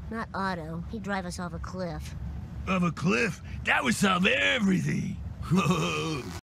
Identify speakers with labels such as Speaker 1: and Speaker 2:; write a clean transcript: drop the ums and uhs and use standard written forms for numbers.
Speaker 1: Not Otto. He'd drive us off a cliff.
Speaker 2: Of a cliff? That would solve everything.